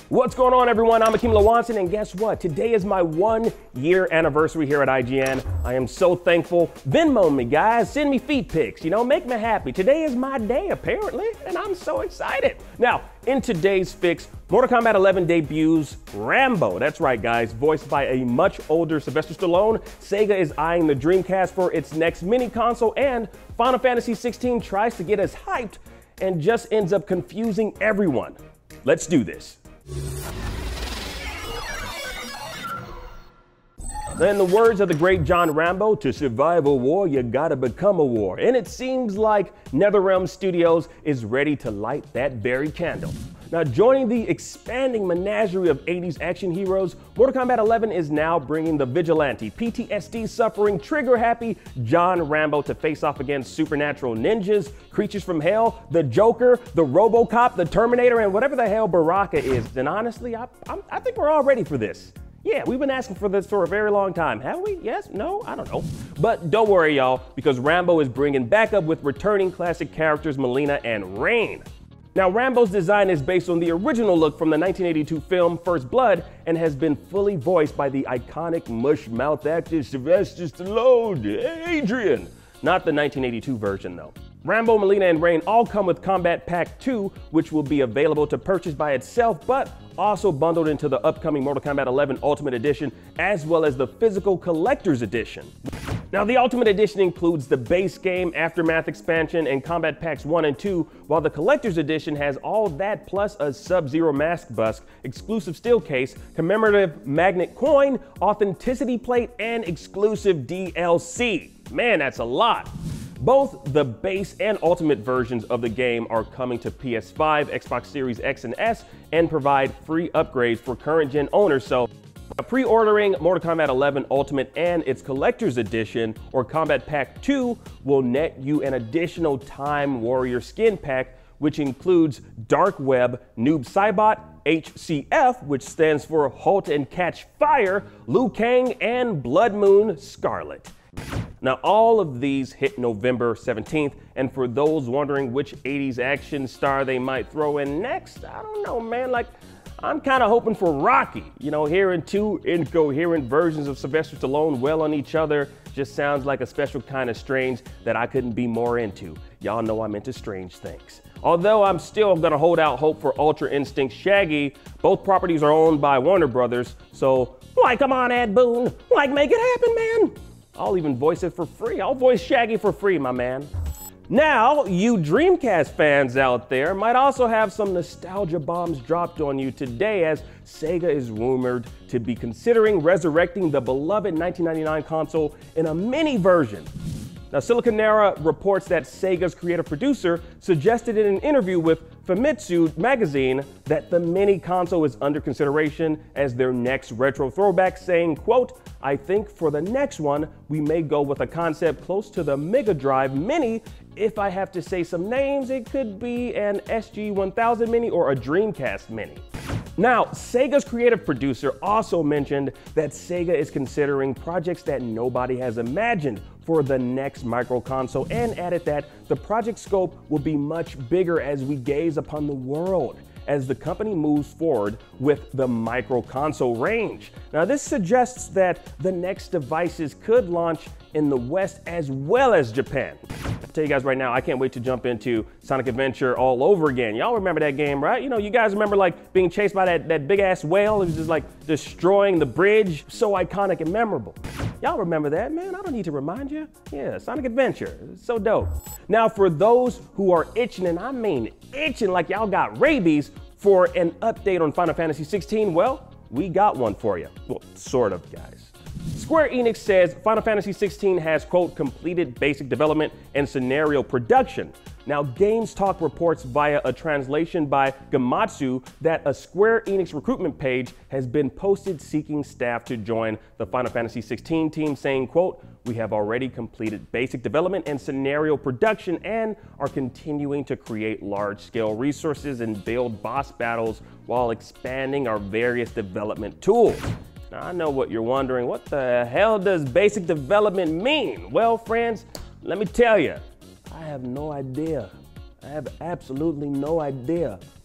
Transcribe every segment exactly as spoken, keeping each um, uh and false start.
What's going on, everyone? I'm Akeem Lawanson, and guess what? Today is my one year anniversary here at I G N. I am so thankful. Venmo me, guys. Send me feet pics. You know, make me happy. Today is my day, apparently, and I'm so excited. Now, in today's fix, Mortal Kombat eleven debuts Rambo. That's right, guys. Voiced by a much older Sylvester Stallone, Sega is eyeing the Dreamcast for its next mini console, and Final Fantasy sixteen tries to get us hyped and just ends up confusing everyone. Let's do this. In the words of the great John Rambo, to survive a war, you gotta become a war. And it seems like NetherRealm Studios is ready to light that very candle. Now, joining the expanding menagerie of eighties action heroes, Mortal Kombat eleven is now bringing the vigilante, P T S D-suffering, trigger-happy John Rambo to face off against supernatural ninjas, creatures from hell, the Joker, the RoboCop, the Terminator, and whatever the hell Baraka is. And honestly, I, I'm, I think we're all ready for this. Yeah, we've been asking for this for a very long time. Have we? Yes? No? I don't know. But don't worry, y'all, because Rambo is bringing backup with returning classic characters Mileena and Rain. Now, Rambo's design is based on the original look from the nineteen eighty-two film First Blood and has been fully voiced by the iconic mush-mouth actor Sylvester Stallone, Adrian. Not the nineteen eighty-two version, though. Rambo, Mileena, and Rain all come with Combat Pack two, which will be available to purchase by itself, but also bundled into the upcoming Mortal Kombat eleven Ultimate Edition, as well as the physical Collector's Edition. Now, the Ultimate Edition includes the base game, Aftermath expansion, and Combat Packs one and two, while the Collector's Edition has all that plus a Sub-Zero mask bust, exclusive steel case, commemorative magnet coin, authenticity plate, and exclusive D L C. Man, that's a lot. Both the base and ultimate versions of the game are coming to P S five, Xbox Series X and S, and provide free upgrades for current gen owners. So pre-ordering Mortal Kombat eleven Ultimate and its Collector's Edition or Combat Pack two will net you an additional Time Warrior skin pack, which includes Dark Web, Noob Saibot, H C F, which stands for Halt and Catch Fire, Liu Kang, and Blood Moon Scarlet. Now, all of these hit November seventeenth, and for those wondering which eighties action star they might throw in next, I don't know, man. Like, I'm kind of hoping for Rocky. You know, hearing two incoherent versions of Sylvester Stallone well on each other just sounds like a special kind of strange that I couldn't be more into. Y'all know I'm into strange things. Although I'm still gonna hold out hope for Ultra Instinct Shaggy, both properties are owned by Warner Brothers, so like, come on, Ed Boon, like, make it happen, man. I'll even voice it for free. I'll voice Shaggy for free, my man. Now, you Dreamcast fans out there might also have some nostalgia bombs dropped on you today, as Sega is rumored to be considering resurrecting the beloved nineteen ninety-nine console in a mini version. Now, Siliconera reports that Sega's creative producer suggested in an interview with Famitsu magazine that the mini console is under consideration as their next retro throwback, saying, quote, "I think for the next one, we may go with a concept close to the Mega Drive Mini. If I have to say some names, it could be an S G one thousand Mini or a Dreamcast Mini." Now, Sega's creative producer also mentioned that Sega is considering projects that nobody has imagined for the next micro console, and added that the project scope will be much bigger as we gaze upon the world as the company moves forward with the micro console range. Now, this suggests that the next devices could launch in the West as well as Japan. I'll tell you guys right now, I can't wait to jump into Sonic Adventure all over again. Y'all remember that game, right? You know, you guys remember like being chased by that, that big ass whale? It was just like destroying the bridge. So iconic and memorable. Y'all remember that, man? I don't need to remind you. Yeah, Sonic Adventure, it's so dope. Now, for those who are itching, and I mean itching like y'all got rabies for an update on Final Fantasy sixteen, well, we got one for you. Well, sort of, guys. Square Enix says Final Fantasy sixteen has, quote, completed basic development and scenario production. Now, Games Talk reports via a translation by Gamatsu that a Square Enix recruitment page has been posted seeking staff to join the Final Fantasy sixteen team, saying, quote, "We have already completed basic development and scenario production and are continuing to create large-scale resources and build boss battles while expanding our various development tools." Now, I know what you're wondering. What the hell does basic development mean? Well, friends, let me tell you, I have no idea. I have absolutely no idea.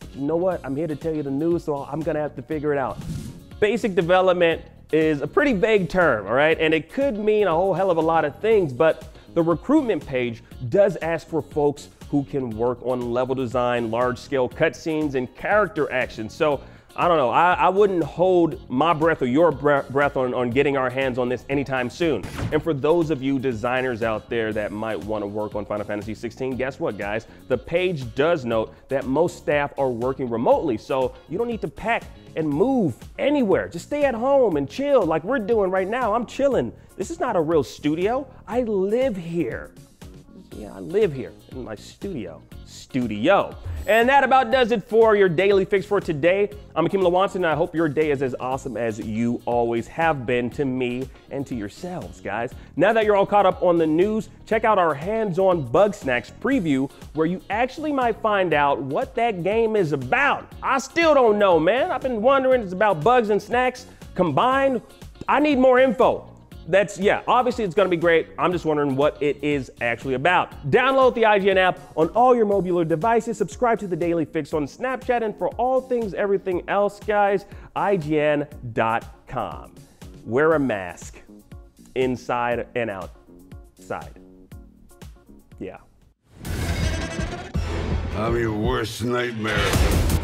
you know what? I'm here to tell you the news, so I'm gonna have to figure it out. Basic development is a pretty vague term, all right? And it could mean a whole hell of a lot of things, but the recruitment page does ask for folks who can work on level design, large-scale cutscenes, and character actions. So I don't know, I, I wouldn't hold my breath or your breath on, on getting our hands on this anytime soon. And for those of you designers out there that might want to work on Final Fantasy sixteen, guess what, guys? The page does note that most staff are working remotely, so you don't need to pack and move anywhere. Just stay at home and chill like we're doing right now. I'm chilling. This is not a real studio. I live here. Yeah, I live here in my studio. Studio. And that about does it for your daily fix for today. I'm Akeem Lawanson, and I hope your day is as awesome as you always have been to me and to yourselves, guys. Now that you're all caught up on the news, check out our hands-on Bug Snacks preview, where you actually might find out what that game is about. I still don't know, man. I've been wondering. It's about bugs and snacks combined. I need more info. That's, yeah, obviously it's gonna be great. I'm just wondering what it is actually about. Download the I G N app on all your mobile devices, subscribe to the Daily Fix on Snapchat, and for all things, everything else, guys, I G N dot com. Wear a mask, inside and outside. Yeah. I'm your worst nightmare.